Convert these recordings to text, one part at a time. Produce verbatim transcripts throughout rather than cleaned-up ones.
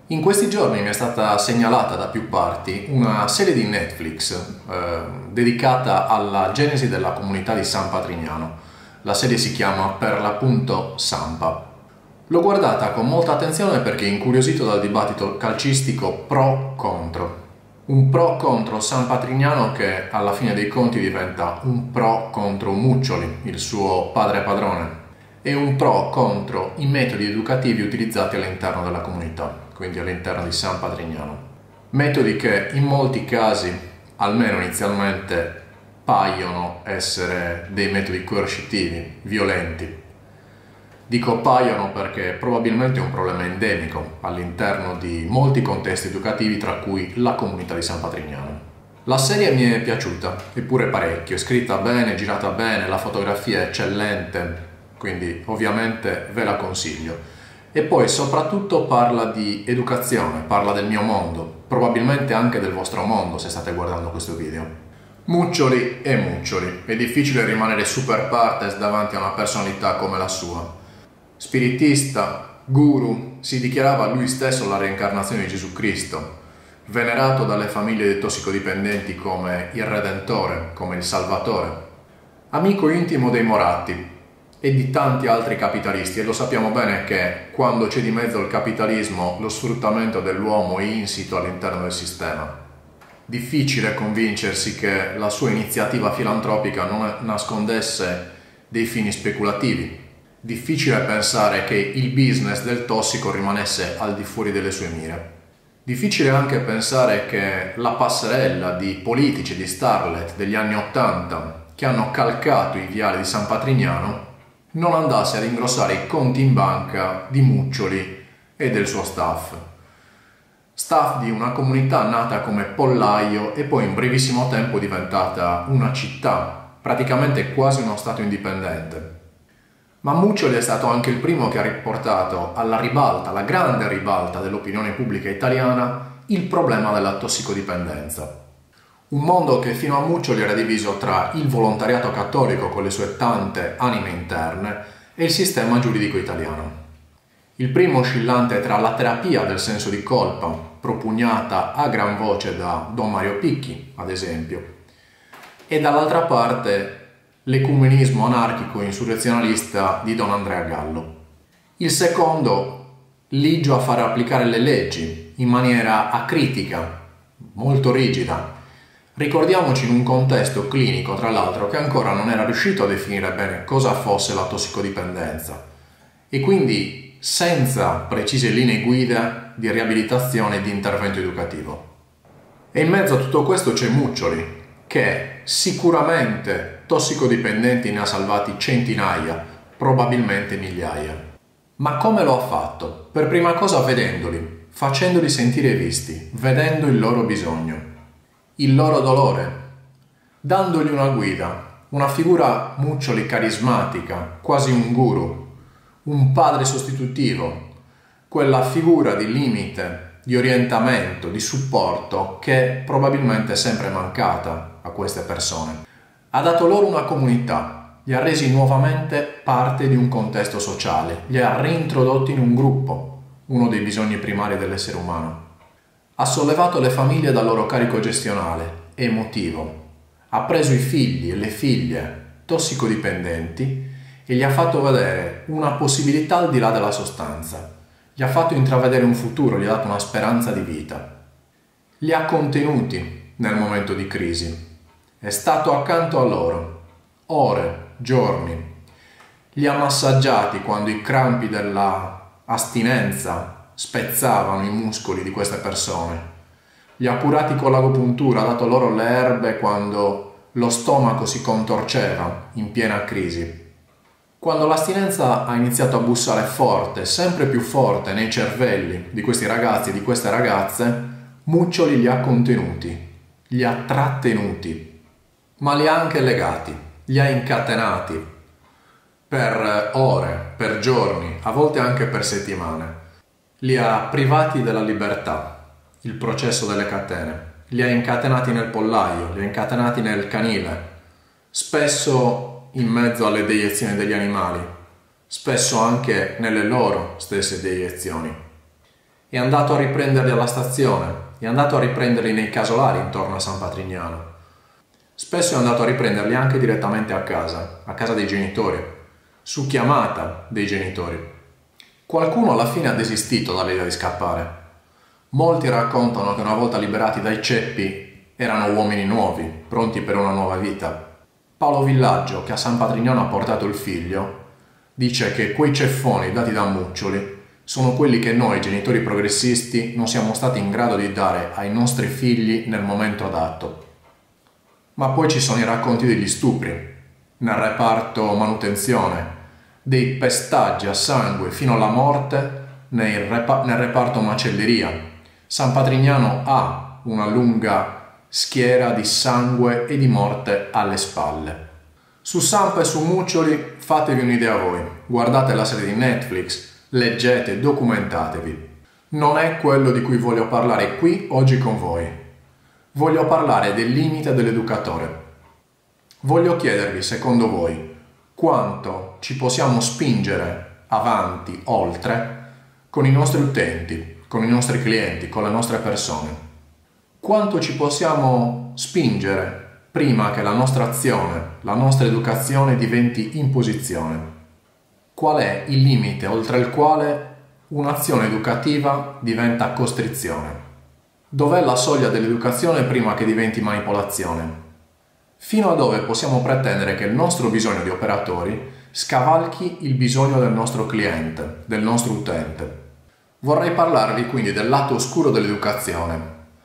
In questi giorni mi è stata segnalata da più parti una serie di Netflix eh, dedicata alla genesi della comunità di San Patrignano. La serie si chiama per l'appunto Sampa. L'ho guardata con molta attenzione perché incuriosito dal dibattito calcistico pro-contro. Un pro contro San Patrignano che alla fine dei conti diventa un pro contro Muccioli, il suo padre padrone, e un pro contro i metodi educativi utilizzati all'interno della comunità, quindi all'interno di San Patrignano. Metodi che in molti casi, almeno inizialmente, paiono essere dei metodi coercitivi, violenti. Dico paiono perché probabilmente è un problema endemico all'interno di molti contesti educativi, tra cui la comunità di San Patrignano. La serie mi è piaciuta, eppure parecchio, è scritta bene, girata bene, la fotografia è eccellente, quindi ovviamente ve la consiglio. E poi soprattutto parla di educazione, parla del mio mondo, probabilmente anche del vostro mondo se state guardando questo video. Muccioli e Muccioli, è difficile rimanere super partes davanti a una personalità come la sua. Spiritista, guru, si dichiarava lui stesso la reincarnazione di Gesù Cristo, venerato dalle famiglie dei tossicodipendenti come il Redentore, come il Salvatore, amico intimo dei Moratti e di tanti altri capitalisti, e lo sappiamo bene che quando c'è di mezzo il capitalismo lo sfruttamento dell'uomo è insito all'interno del sistema. Difficile convincersi che la sua iniziativa filantropica non nascondesse dei fini speculativi. Difficile pensare che il business del tossico rimanesse al di fuori delle sue mire. Difficile anche pensare che la passerella di politici, di starlet degli anni Ottanta che hanno calcato i viali di San Patrignano non andasse ad ingrossare i conti in banca di Muccioli e del suo staff. Staff di una comunità nata come pollaio e poi in brevissimo tempo diventata una città, praticamente quasi uno stato indipendente. Ma Muccioli è stato anche il primo che ha riportato alla ribalta, alla grande ribalta dell'opinione pubblica italiana, il problema della tossicodipendenza. Un mondo che fino a Muccioli era diviso tra il volontariato cattolico con le sue tante anime interne e il sistema giuridico italiano. Il primo oscillante tra la terapia del senso di colpa, propugnata a gran voce da Don Mario Picchi, ad esempio, e dall'altra parte l'ecumenismo anarchico insurrezionalista di Don Andrea Gallo. Il secondo, ligio a fare applicare le leggi in maniera acritica, molto rigida. Ricordiamoci in un contesto clinico, tra l'altro, che ancora non era riuscito a definire bene cosa fosse la tossicodipendenza e quindi senza precise linee guida di riabilitazione e di intervento educativo. E in mezzo a tutto questo c'è Muccioli, che sicuramente tossicodipendenti ne ha salvati centinaia, probabilmente migliaia. Ma come lo ha fatto? Per prima cosa vedendoli, facendoli sentire visti, vedendo il loro bisogno, il loro dolore, dandogli una guida, una figura Muccioli carismatica, quasi un guru, un padre sostitutivo, quella figura di limite, di orientamento, di supporto che probabilmente è sempre mancata a queste persone. Ha dato loro una comunità, li ha resi nuovamente parte di un contesto sociale, li ha reintrodotti in un gruppo, uno dei bisogni primari dell'essere umano. Ha sollevato le famiglie dal loro carico gestionale, emotivo, ha preso i figli e le figlie tossicodipendenti e gli ha fatto vedere una possibilità al di là della sostanza, gli ha fatto intravedere un futuro, gli ha dato una speranza di vita, li ha contenuti nel momento di crisi, è stato accanto a loro, ore, giorni, li ha massaggiati quando i crampi della astinenza spezzavano i muscoli di queste persone, li ha curati con l'agopuntura, ha dato loro le erbe quando lo stomaco si contorceva in piena crisi. Quando l'astinenza ha iniziato a bussare forte, sempre più forte nei cervelli di questi ragazzi e di queste ragazze, Muccioli li ha contenuti, li ha trattenuti, ma li ha anche legati, li ha incatenati per ore, per giorni, a volte anche per settimane. Li ha privati della libertà, il processo delle catene, li ha incatenati nel pollaio, li ha incatenati nel canile, spesso in mezzo alle deiezioni degli animali, spesso anche nelle loro stesse deiezioni. È andato a riprenderli alla stazione, è andato a riprenderli nei casolari intorno a San Patrignano. Spesso è andato a riprenderli anche direttamente a casa, a casa dei genitori, su chiamata dei genitori. Qualcuno alla fine ha desistito dall'idea di scappare. Molti raccontano che una volta liberati dai ceppi erano uomini nuovi, pronti per una nuova vita. Paolo Villaggio, che a San Patrignano ha portato il figlio, dice che quei ceffoni dati da Muccioli sono quelli che noi, genitori progressisti, non siamo stati in grado di dare ai nostri figli nel momento adatto. Ma poi ci sono i racconti degli stupri, nel reparto manutenzione, dei pestaggi a sangue fino alla morte nel, repa- nel reparto macelleria. San Patrignano ha una lunga schiera di sangue e di morte alle spalle. Su Sampa e su Muccioli fatevi un'idea voi, guardate la serie di Netflix, leggete, documentatevi. Non è quello di cui voglio parlare qui oggi con voi. Voglio parlare del limite dell'educatore. Voglio chiedervi, secondo voi, quanto ci possiamo spingere avanti, oltre, con i nostri utenti, con i nostri clienti, con le nostre persone. Quanto ci possiamo spingere prima che la nostra azione, la nostra educazione diventi imposizione. Qual è il limite oltre il quale un'azione educativa diventa costrizione? Dov'è la soglia dell'educazione prima che diventi manipolazione? Fino a dove possiamo pretendere che il nostro bisogno di operatori scavalchi il bisogno del nostro cliente, del nostro utente? Vorrei parlarvi quindi del lato oscuro dell'educazione,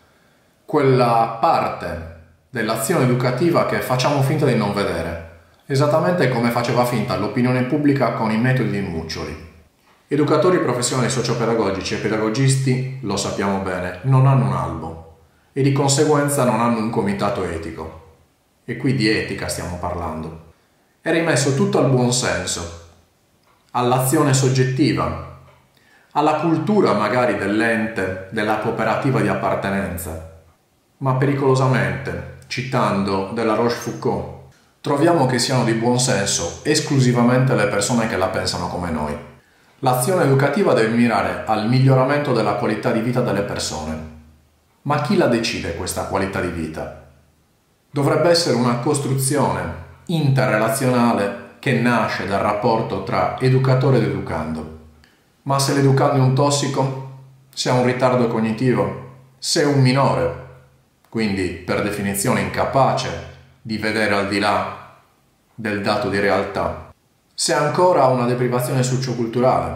quella parte dell'azione educativa che facciamo finta di non vedere, esattamente come faceva finta l'opinione pubblica con i metodi di Muccioli. Educatori professionali sociopedagogici e pedagogisti, lo sappiamo bene, non hanno un albo e di conseguenza non hanno un comitato etico. E qui di etica stiamo parlando. È rimesso tutto al buon senso, all'azione soggettiva, alla cultura magari dell'ente, della cooperativa di appartenenza, ma pericolosamente, citando della Rochefoucauld, troviamo che siano di buon senso esclusivamente le persone che la pensano come noi. L'azione educativa deve mirare al miglioramento della qualità di vita delle persone. Ma chi la decide questa qualità di vita? Dovrebbe essere una costruzione interrelazionale che nasce dal rapporto tra educatore ed educando. Ma se l'educando è un tossico, se ha un ritardo cognitivo, se è un minore, quindi per definizione incapace di vedere al di là del dato di realtà, se ancora ha una deprivazione socioculturale,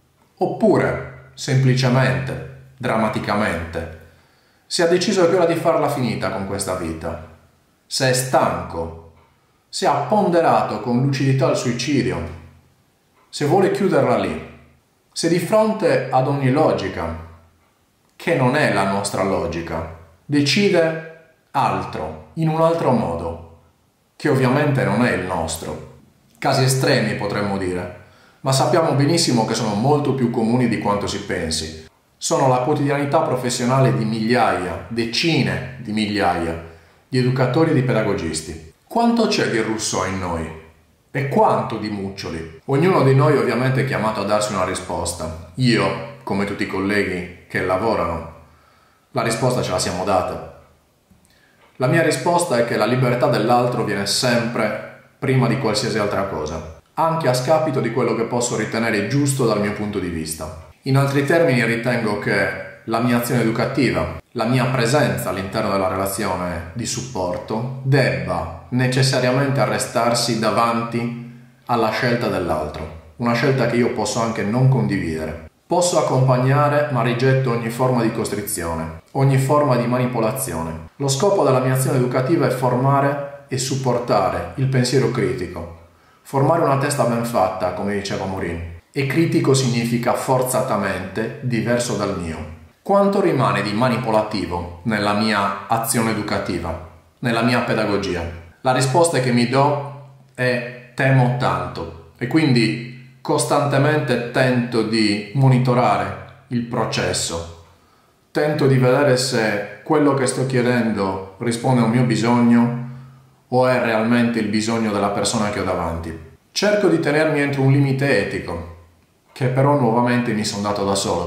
oppure semplicemente, drammaticamente, se ha deciso che è ora di farla finita con questa vita, se è stanco, se ha ponderato con lucidità il suicidio, se vuole chiuderla lì, se di fronte ad ogni logica, che non è la nostra logica, decide altro, in un altro modo, che ovviamente non è il nostro. Casi estremi potremmo dire, ma sappiamo benissimo che sono molto più comuni di quanto si pensi. Sono la quotidianità professionale di migliaia, decine di migliaia di educatori e di pedagogisti. Quanto c'è di Rousseau in noi? E quanto di Muccioli? Ognuno di noi ovviamente è chiamato a darsi una risposta. Io, come tutti i colleghi che lavorano, la risposta ce la siamo data. La mia risposta è che la libertà dell'altro viene sempre prima di qualsiasi altra cosa, anche a scapito di quello che posso ritenere giusto dal mio punto di vista. In altri termini ritengo che la mia azione educativa, la mia presenza all'interno della relazione di supporto debba necessariamente arrestarsi davanti alla scelta dell'altro, una scelta che io posso anche non condividere. Posso accompagnare, ma rigetto ogni forma di costrizione, ogni forma di manipolazione. Lo scopo della mia azione educativa è formare e supportare il pensiero critico, formare una testa ben fatta, come diceva Morin. E critico significa forzatamente diverso dal mio. Quanto rimane di manipolativo nella mia azione educativa, nella mia pedagogia? La risposta che mi do è temo tanto e quindi costantemente tento di monitorare il processo, tento di vedere se quello che sto chiedendo risponde a un mio bisogno o è realmente il bisogno della persona che ho davanti. Cerco di tenermi entro un limite etico, che però nuovamente mi sono dato da solo.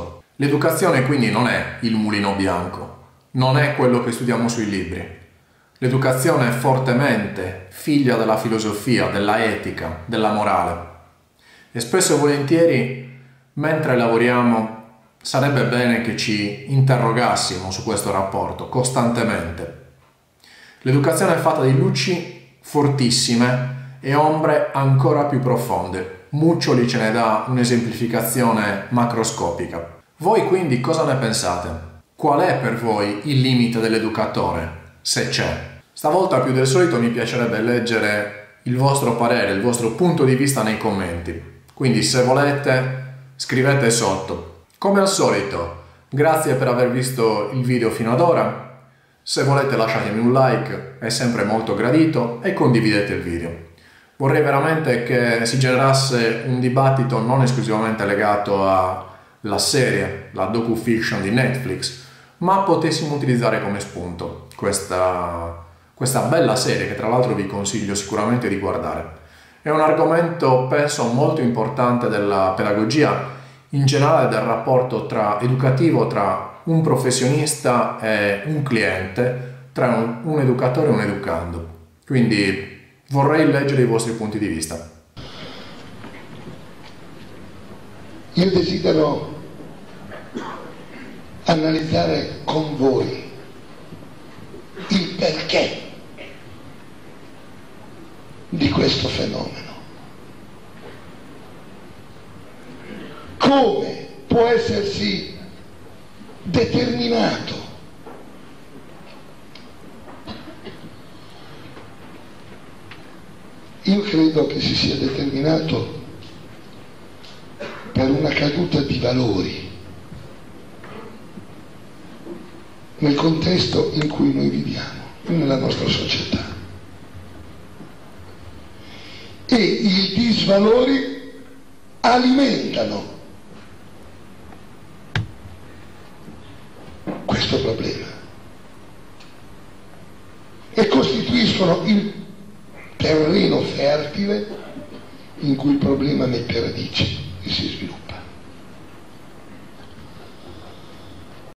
L'educazione quindi non è il mulino bianco, non è quello che studiamo sui libri. L'educazione è fortemente figlia della filosofia, della etica, della morale. E spesso e volentieri, mentre lavoriamo, sarebbe bene che ci interrogassimo su questo rapporto costantemente. L'educazione è fatta di luci fortissime e ombre ancora più profonde. Muccioli ce ne dà un'esemplificazione macroscopica. Voi quindi cosa ne pensate? Qual è per voi il limite dell'educatore, se c'è? Stavolta più del solito mi piacerebbe leggere il vostro parere, il vostro punto di vista nei commenti. Quindi se volete scrivete sotto. Come al solito, grazie per aver visto il video fino ad ora. Se volete lasciatemi un like, è sempre molto gradito, e condividete il video. Vorrei veramente che si generasse un dibattito non esclusivamente legato alla serie, la docu-fiction di Netflix, ma potessimo utilizzare come spunto questa, questa bella serie che tra l'altro vi consiglio sicuramente di guardare. È un argomento, penso, molto importante della pedagogia, in generale del rapporto tra educativo tra un professionista e un cliente, tra un, un educatore e un educando. Quindi vorrei leggere i vostri punti di vista. Io desidero analizzare con voi il perché di questo fenomeno. Come può essersi determinato io credo che si sia determinato per una caduta di valori nel contesto in cui noi viviamo, nella nostra società, e i disvalori alimentano questo problema e costituiscono il terreno fertile in cui il problema mette radici e si sviluppa.